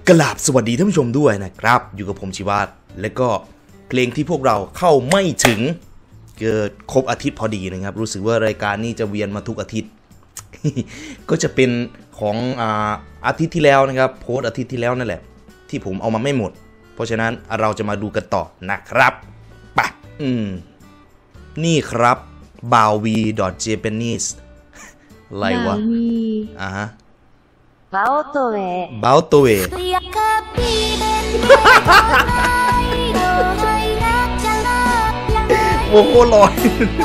กราบสวัสดีท่านผู้ชมด้วยนะครับอยู่กับผมชิวาและก็เพลงที่พวกเราเข้าไม่ถึงเกิดครบอาทิตย์พอดีนะครับรู้สึกว่ารายการนี้จะเวียนมาทุกอาทิตย์ ก็จะเป็นของอาทิตย์ที่แล้วนะครับโพสอาทิตย์ที่แล้วนั่นแหละที่ผมเอามาไม่หมดเพราะฉะนั้นเราจะมาดูกันต่อนะครับไปนี่ครับ baovi.japanese อะไรวะฮะบาโตเวโอ้โหลอย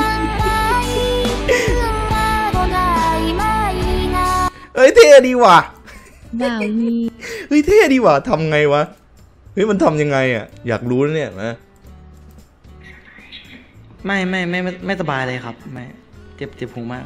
เฮ้ยเท่ดีว่ะเฮ้ยเท่ดีว่ะทำไงวะเฮ้ยมันทำยังไงอ่ะอยากรู้เนี่ยนะไม่สบายเลยครับไม่เจ็บหูมาก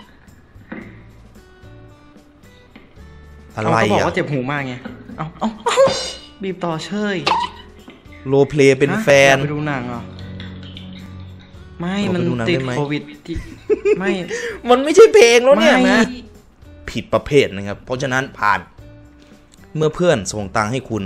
อะไรอ่ะเขาบอกว่าเจ็บหูมากไงเอาบีบต่อเชยโรเพลย์เป็นแฟนไปดูหนังเหรอไม่มันติดโควิดที่ไม่มันไม่ใช่เพลงแล้วเนี่ยนะผิดประเภทนะครับเพราะฉะนั้นผ่านเมื่อเพื่อนส่งตังค์ให้คุณ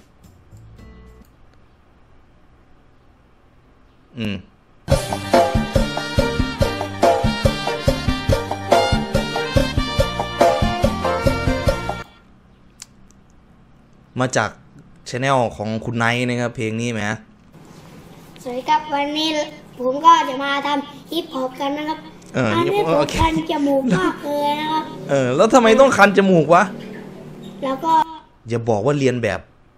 มาจากชาแนลของคุณไนท์นะครับเพลงนี้ไหมสวัสดีครับวันนี้ผมก็จะมาทำฮิปฮอปกันนะครับอันนี้ผมคันจมูกมากเลยนะครับแล้วทำไมต้องคันจมูกวะแล้วก็อย่าบอกว่าเรียนแบบ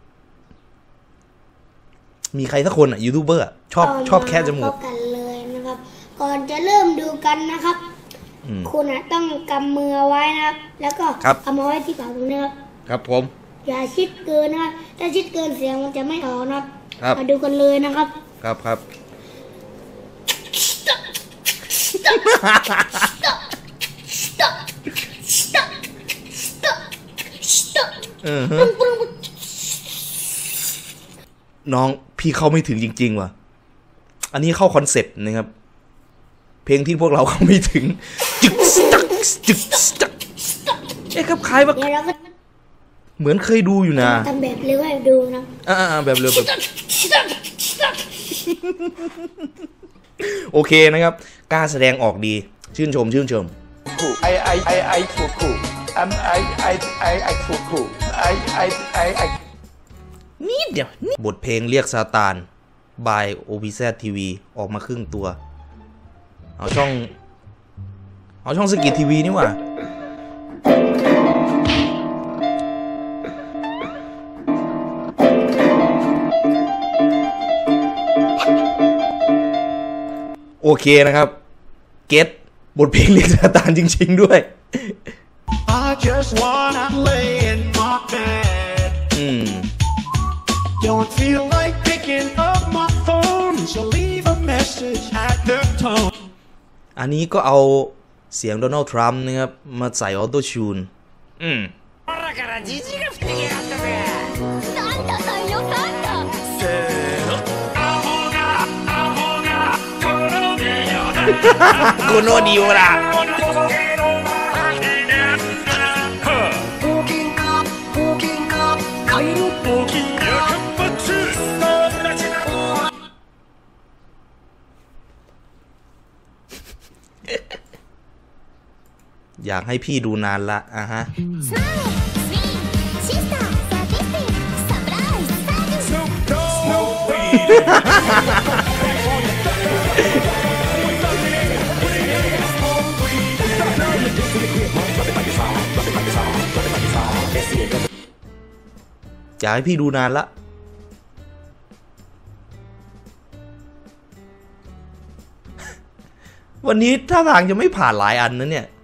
มีใครสักคนยูทูบเบอร์ชอบแค่จมูกกันเลยนะครับก่อนจะเริ่มดูกันนะครับคุณต้องกำมือไว้นะครับแล้วก็เอามาไว้ที่ปากตรงนี้ครับผมอย่าชิดเกินนะครับถ้าชิดเกินเสียงมันจะไม่ออกนะครับมาดูกันเลยนะครับครับน้องพี่เข้าไม่ถึงจริงๆว่ะอันนี้เข้าคอนเซ็ปต์นะครับเพลงที่พวกเราเข้าไม่ถึงจึกจักครับคล้ายว่าเหมือนเคยดูอยู่นะทำแบบเร็วให้ดูนะแบบเร็วแบบโอเคนะครับกล้าแสดงออกดีชื่นชมไอคูไอคูไอนิดเดียวบทเพลงเรียกซาตาน by OPZ TV ออกมาครึ่งตัวเอาช่องสกิททีวีนี่หว่าโอเคนะครับเก็ตบทเพลงเรียกซาตานจริงๆด้วย Don't feel like picking up my phone, so leave a message at the tone. อันนี้ก็เอาเสียงโดนัลด์ทรัมป์นะครับมาใส่ออโต้ชูนโคโนดิโอล่ะอยากให้พี่ดูนานละฮะอยากให้พี่ดูนานละวันนี้ท่าทางจะไม่ผ่านหลายอันนะเนี่ย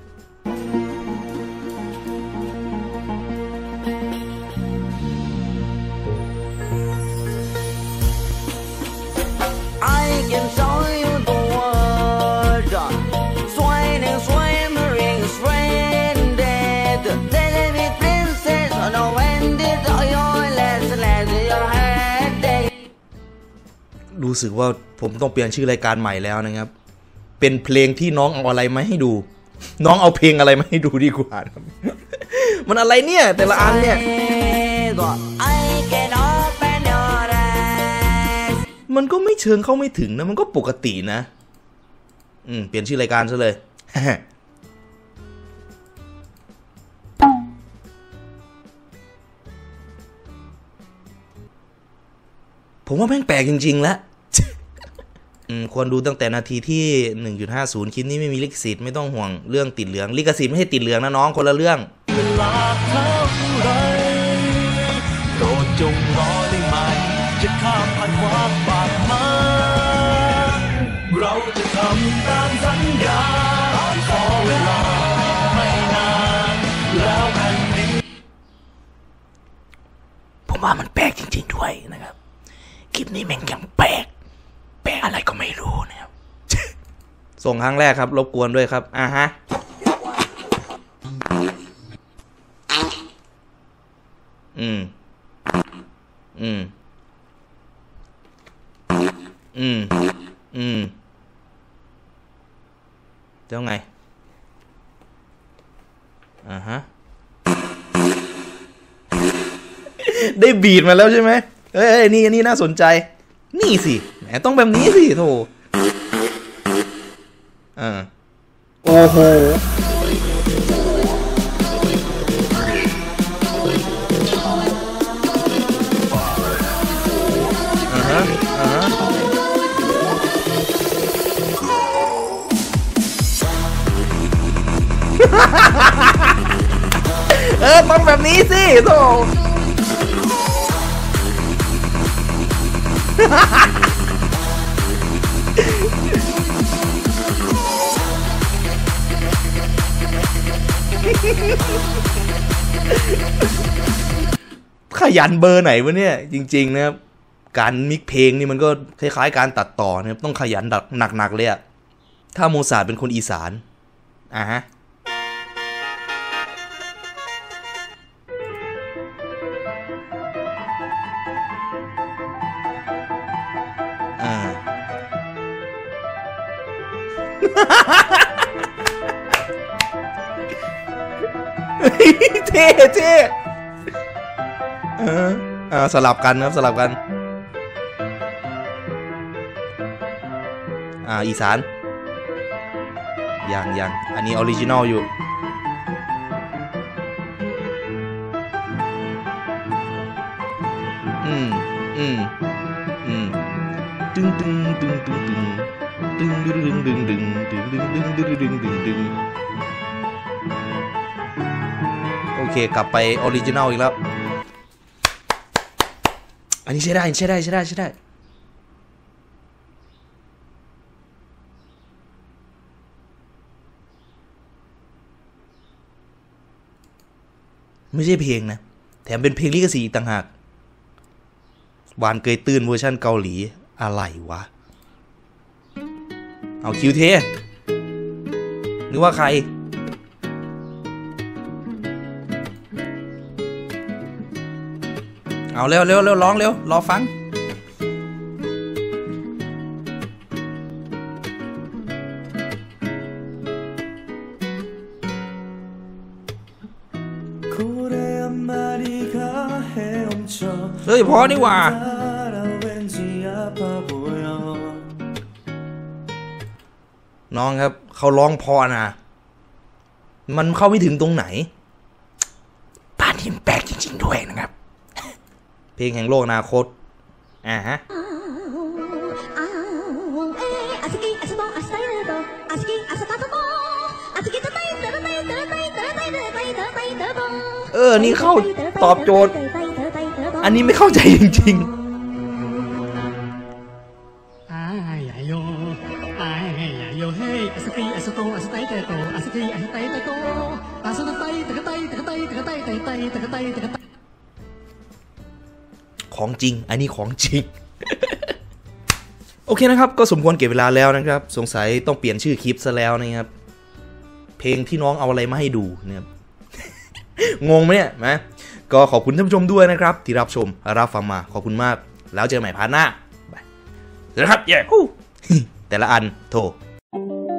รู้สึกว่าผมต้องเปลี่ยนชื่อรายการใหม่แล้วนะครับ เป็นเพลงที่น้องเอาอะไรมาให้ดูน้องเอาเพลงอะไรมาให้ดูดีกว่ามันอะไรเนี่ยแต่ละอันเนี่ยมันก็ไม่เชิงเข้าไม่ถึงนะมันก็ปกตินะเปลี่ยนชื่อรายการซะเลย ผมว่าแม่งแปลกจริงๆแล้ว ควรดูตั้งแต่นาทีที่ 1.50 คลิปนี้ไม่มีลิขสิทธิ์ไม่ต้องห่วงเรื่องติดเหลืองลิขสิทธิ์ไม่ใช่ติดเหลืองนะน้องคนละเรื่องเวลาเท่าไรโปรดจงรอได้ไหมจะข้ามผ่านความบาดหมางเราจะทำตามสัญญาขอเวลาไม่นานแล้วแผ่นดินผมว่ามันแปลกจริงๆด้วยนะครับคลิปนี้แม่งยังแปลกอะไรก็ไม่รู้นะครับ ส่งครั้งแรกครับรบกวนด้วยครับฮะเจ้าไงฮะ ได้บีดมาแล้วใช่ไหมเอ้ยนี่น่าสนใจนี่สิแหมต้องแบบนี้สิโถโอ้โหต้องแบบนี้สิโถขยันเบอร์ไหนวะเนี่ยจริงๆนะครับการมิกเพลงนี่มันก็คล้ายๆการตัดต่อนะครับต้องขยันหนักๆเลยอะถ้าโมซาร์ทเป็นคนอีสานฮะเท่สลับกันครับสลับกันอีสานยังอันนี้ออริจินอลอยู่ตึงโอเคกลับไปออริจินอลอีกแล้วอันนี้ใช้ได้ไม่ใช่เพลงนะแถมเป็นเพลงลิขสิทธิ์ต่างหากวานเกยตื่นเวอร์ชันเกาหลีอะไรวะเอาคิวเทนึกว่าใครเอาเร็วร้องเร็วรอฟังเฮ้ยพอนี่หว่าน้องครับเขาร้องพอนะมันเข้าไม่ถึงตรงไหนป่านนี้แปลกจริงๆด้วยนะครับเพลงแห่งโลกอนาคตฮะนี่เข้าตอบโจทย์อันนี้ไม่เข้าใจจริงๆของจริงอันนี้ของจริง โอเคนะครับก็สมควรเก็บเวลาแล้วนะครับสงสัยต้องเปลี่ยนชื่อคลิปซะแล้วนะครับเพลงที่น้องเอาอะไรมาให้ดูเนี่ย งงไหมเนี่ยนะก็ขอบคุณท่านผู้ชมด้วยนะครับที่รับชมรับฟังมาขอบคุณมากแล้วเจอกันใหม่พาร์ทหน้าบายนะครับเย้ แต่ละอันโท